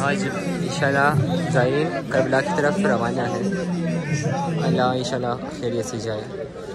آج انشاءاللہ زائرین کربلا کی طرف روانہ ہے. اللہ انشاءاللہ خیریت سے جائے.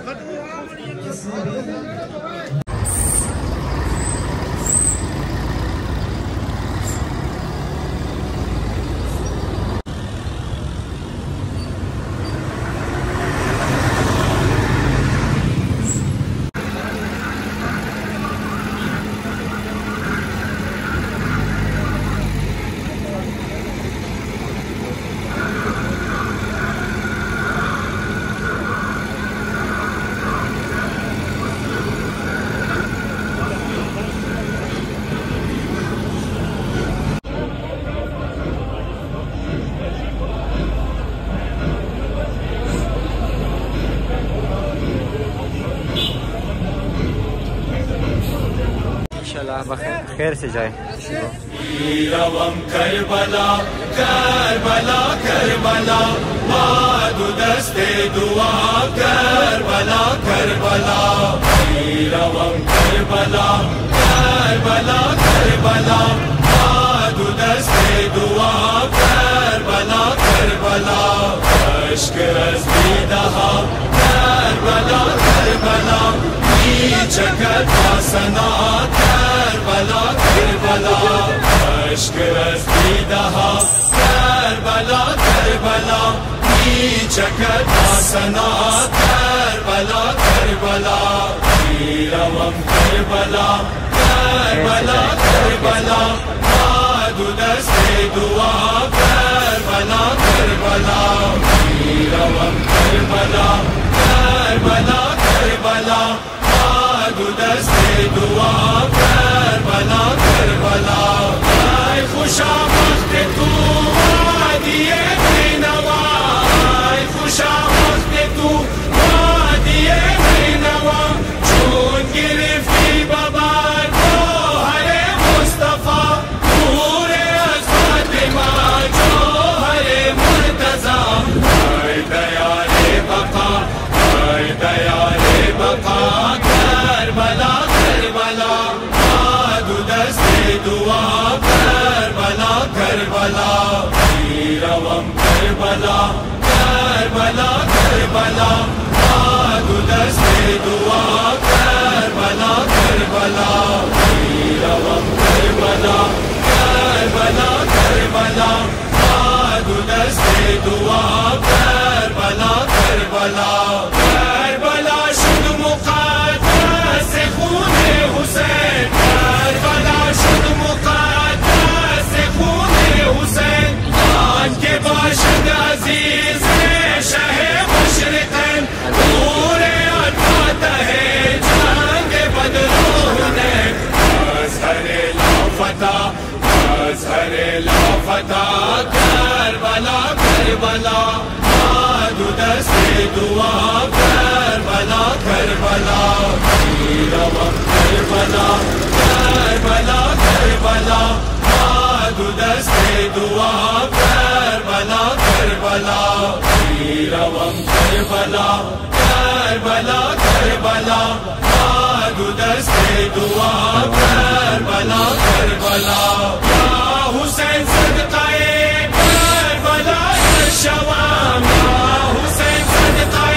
خیر سے جائے. کربلا کربلا کربلا باد دست دعا کربلا کربلا روم کربلا کربلا کربلا باد دست دعا کربلا کربلا اشک از دیدہ کربلا کربلا چکت سنا کربلا کربلا اشک از دیدہ کربلا کربلا چکت سنا کربلا کربلا روم کربلا کربلا کربلا باد دست دعا کربلا کربلا روم کربلا کربلا کربلا دست دعا کربلا کربلا اے خوشا وقت تو وادی بینوا اے خوشا وقت تو وادی بینوا چون گرفتی ببر گوہر مصطفیٰ نور از فاطمہ جوہر مرتضی اے دیار بقا اے دیار بقا کربلا کربلا باد دست دعا کربلا کربلا روم کربلا کربلا کربلا باد دست دعا کربلا کربلا روم کربلا کربلا کربلا باد دست دعا کربلا کربلا کربلا شد مقدس خون حسین کربلا شد مقدس خون حسین آن کے باشد عزیز شہ مشرقین نور فاتح جنگ بدر و حنین مظہر لافتہ مظہر لافتہ کربلا کربلا باد دست دعا کربلا کربلا روم کربلا کربلا کربلا باد دست دعا کربلا کربلا روم کربلا کربلا کربلا باد دست دعا کربلا کربلا یا حسین صدقہ کربلا شوام یا حسین صدقہ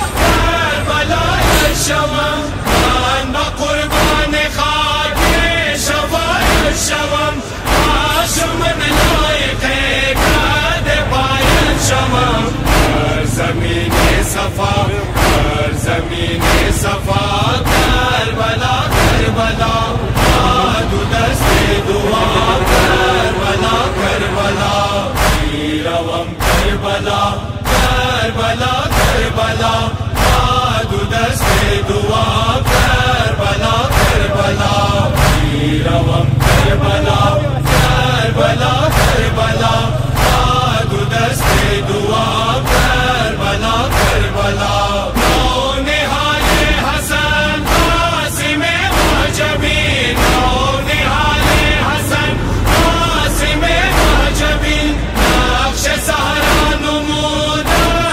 کربلا شوام من قربان خاک شفاعت شوام آشمن لائق کاد پایت شوام ہر زمین صفا ہر زمین صفا کربلا کربلا باد دست دعا کربلا کربلا روم کربلا کربلا کربلا باد دست دعا کربلا کربلا روم کربلا کربلا کربلا باد دست دعا کربلا کربلا نونہال حسن قاسم معجبین نونہال حسن قاسم معجبین نقش سہرا نمود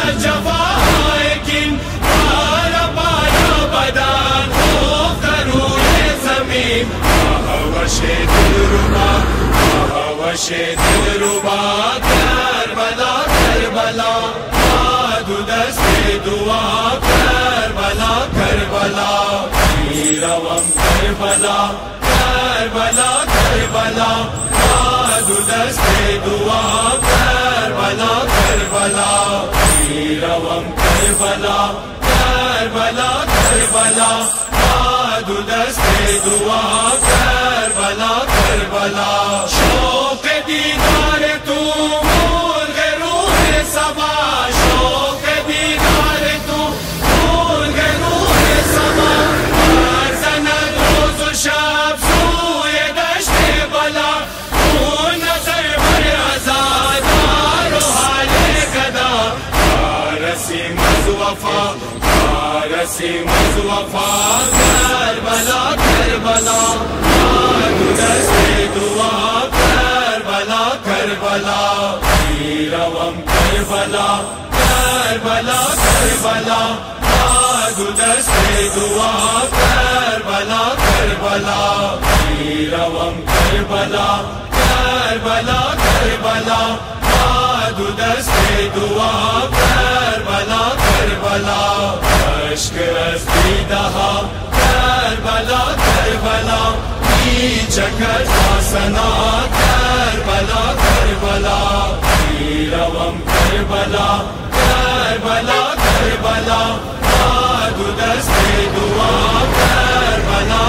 جفا کن پارا پارا بدن خوف کرو زمین وش دلربا وش دلربا کربلا کربلا بادو دست دعا کربلا کربلا میروم کربلا کربلا کربلا بادو دست دعا کربلا کربلا میروم کربلا کربلا کربلا بادو دست دعا کربلا کربلا شوق دیدار تو مرغ روح سبا شوق دیدار تو مرغ روح سبا برزند روز و شب سوی دشت بلا تو نظر بر عزادار و حال گدا رسیم از وفا رسیم از وفا کربلا کربلا بادو دست دعا کربلا کربلا میروم کربلا کربلا کربلا بادو دست دعا کربلا کربلا میروم کربلا کربلا کربلا بادو دست دعا کربلا کربلا اشک از دیده ها کربلا کربلا میچکد حسنا کربلا کربلا میروم کربلا کربلا کربلا بادو دست دعا کربلا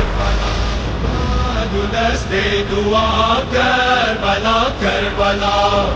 بادو دست دعا کربلا کربلا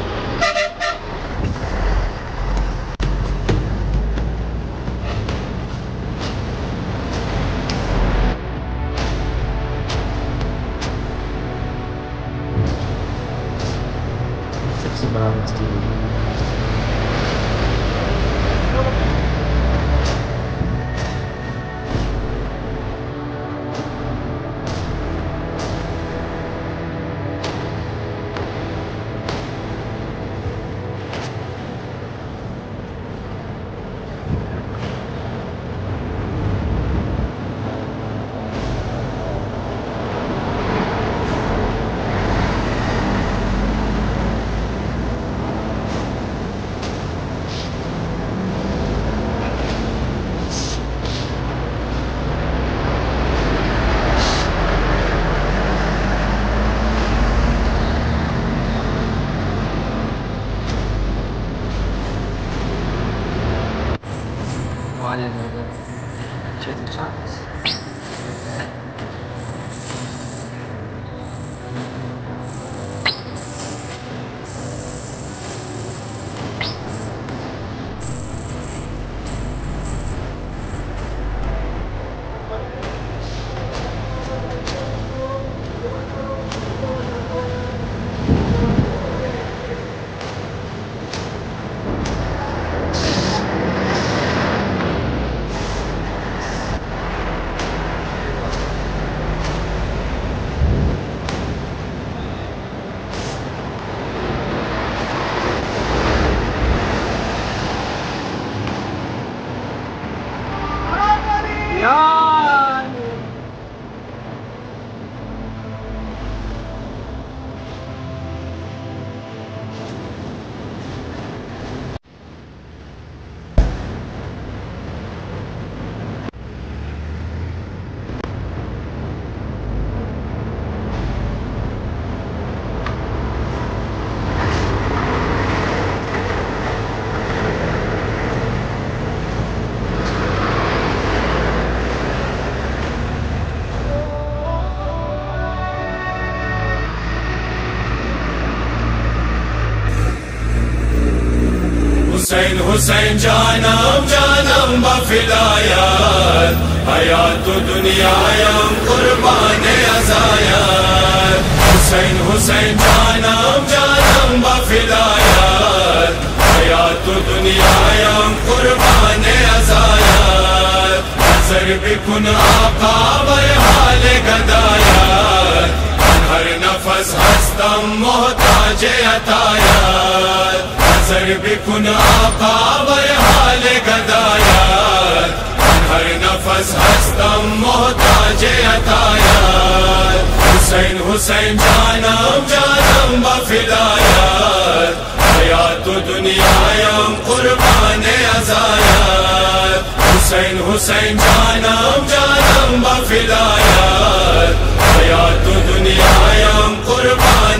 حسین حسین جانم جانم با فدایت حیات دنیایم قربان ازایت حسین حسین جانم جانم با فدایت حیات دنیایم قربان ازایت نظر بکن آقا بر حال گدایت من هر نفس هستم محتاج عطایت نظر بکن آقا بر حال گدایت من هر نفس هستم محتاج عطایت حسین حسین جانم جانم با فدایت حیات دنیایم قربان عزایت حسین حسین جانم جانم با فدایت حیات دنیایم قربان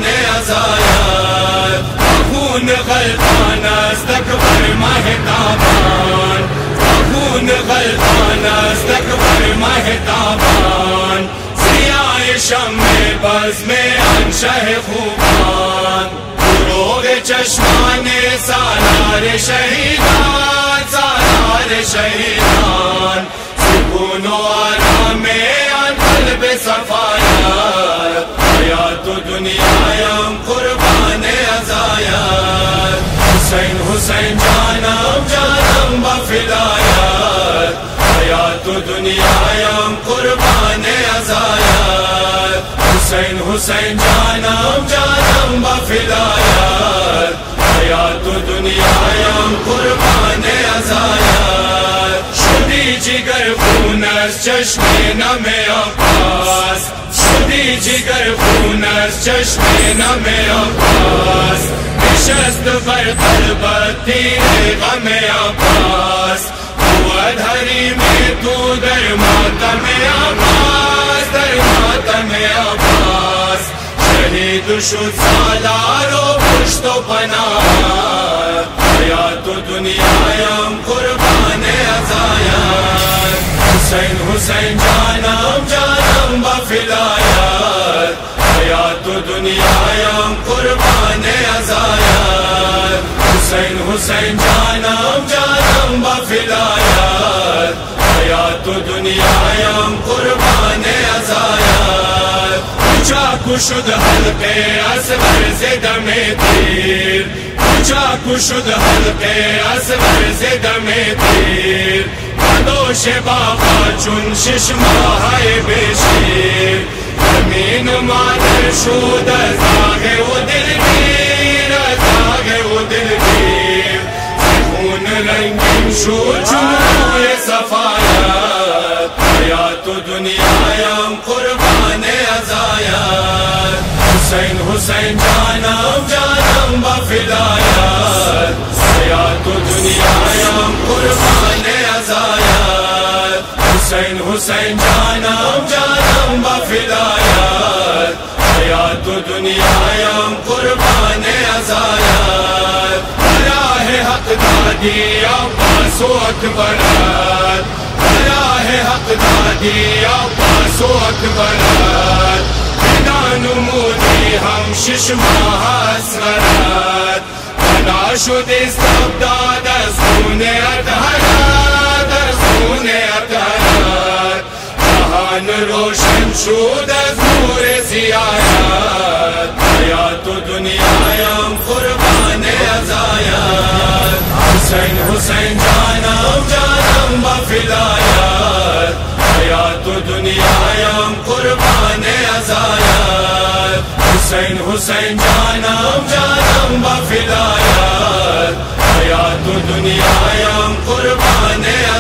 عزایت خون غلطان است اکبر مهتابان خون غلطان است اکبر مهتابان ضیاء شمع بزم انشہ خوبان فروغ چشمان سالار شہیدان سالار شہیدان سکون و آرام آن قلب صفایت حیات دنیایم قربان عزایت حسین حسین جانم جانم با فدایت حیات دنیایم قربان عزایت حسین حسین جانم جانم با فدایت حیات دنیایم قربان عزایت شدی جگر خون از چشم نم عباس شدی جگر خون از چشم نم عباس نشست بر قلبت تیر غم عباس بود حریم تو در ماتم عباس در ماتم عباس شهید شد سالار و پشت و پناه حیات دنیایم قربان عزایت حسین حسین جانم جانم با فدایت حیات دنیایم قربان عزایت حسین حسین جانم جانم با فدایت حیات دنیایم قربان عزایت چاکو شد حلقه اصغر ز دم تیر چاکو شد حلقه اصغر ز دم تیر دوش باقا چون 6 ماه بشیر زمین مادر شد از آغه و دلگیر از آغه و دلگیر خون رنگین شد چون روی صفایت حیات دنیایم قربان عزایت حسین حسین جانم جانم با فدایت حیات دنیایم قربان عزایت حسین حسین جانم جانم با فدایت حیات دنیایم قربان عزایت راہ حق دادی عباس و اکبرات راہ حق دادی عباس و اکبرات فدا نمودی ہم 6 ماه اصغرات فدا شد استبداد از خون اطهرات از خون اطهرات جهان روشن شد از نور زیارت حیات دنیایم قربان عزایت حسین حسین جانم جانم با فدایت حیات دنیایم قربان عزایت حسین حسین جانم جانم با فدایت حیات دنیایم قربان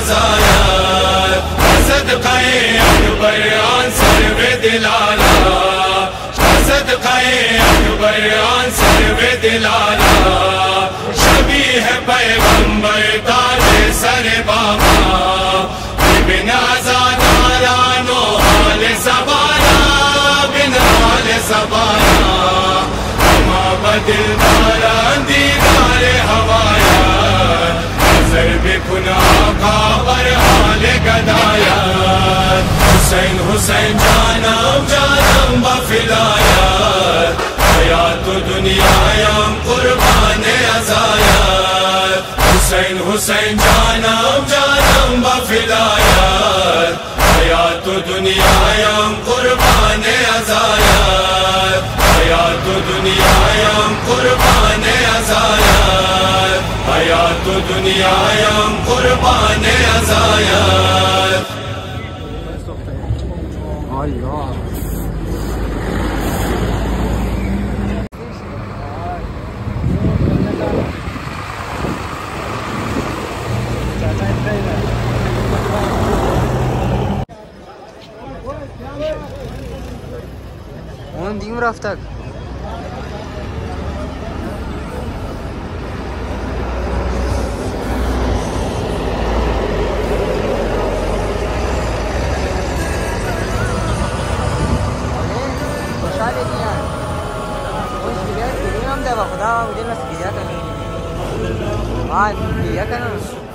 عزایت صدقہ اکبر آن سرو دلالا صدقہ اکبر آن سرو دلالا شبیہ پیغمبر تاج سر بابا بن آزاداران و حال سبانا بن حال سبانا ہما بدلداران دیدار ہوایات نظر بکن آقا بر حال گدایات حسین حسین جانم جانم با فدایت حیات دنیایم قربان عزایت حسین حسین جانم جانم با فدایت حیات دنیایم قربان عزایت حیات دنیایم قربان عزایت حیات دنیایم قربان عزایت رفتیم رفتک خوشحالی دیان خوش بیاد گریم هم ده و خدا بودیم از گریا کنم گریا کنم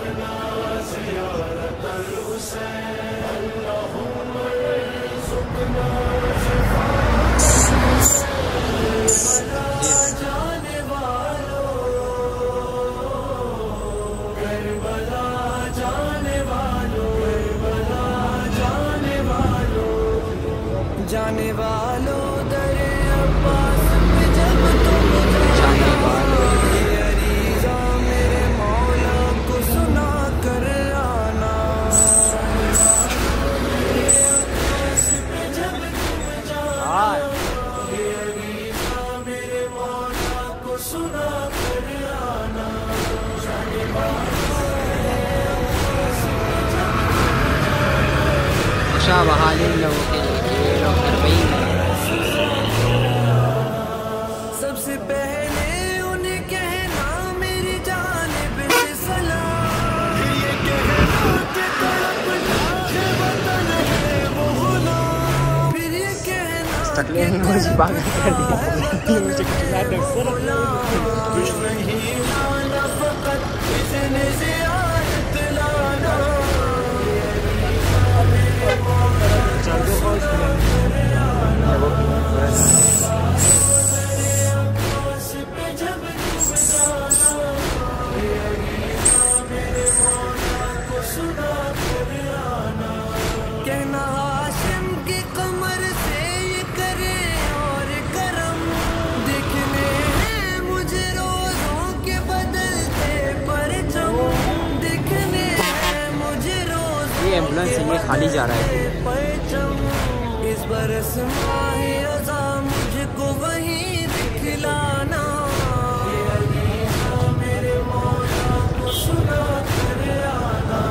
جانے والوں درے عباس پہ جب تم جانے والوں یہ عریضہ میرے مولا کو سنا کر آنا عباس پہ جب تم جانا یہ عریضہ میرے مولا کو سنا کر آنا خوشا بحال ان لوگوں کے لیے کہ یہ لوگ تربیت سب سے پہلے انہیں کہنا میری جانب سے سلام یہ کہنا کہ تڑپنا ہے وطن ہے وہ غلام پھر یہ کہنا تکلیف مجھے پاگل کر دیا مجھے کتنا کچھ نہیں لانا فقط اذن زیارت لانا کہنا ہاشم کی قمر سے یہ کرے اور کرم دیکھنے ہیں مجھے روزوں کے بدلتے پرچم دیکھنے ہیں مجھے روزوں یہ ایمبولینس سے یہ خالی جا رہا ہے پرچم اس برس ماہ ازاں مجھ کو وہیں دکھلانا یہ علیشہ میرے مولا کو سنا کر آنا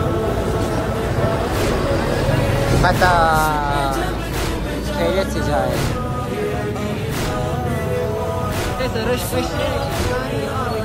پتہ خیریت سے جائے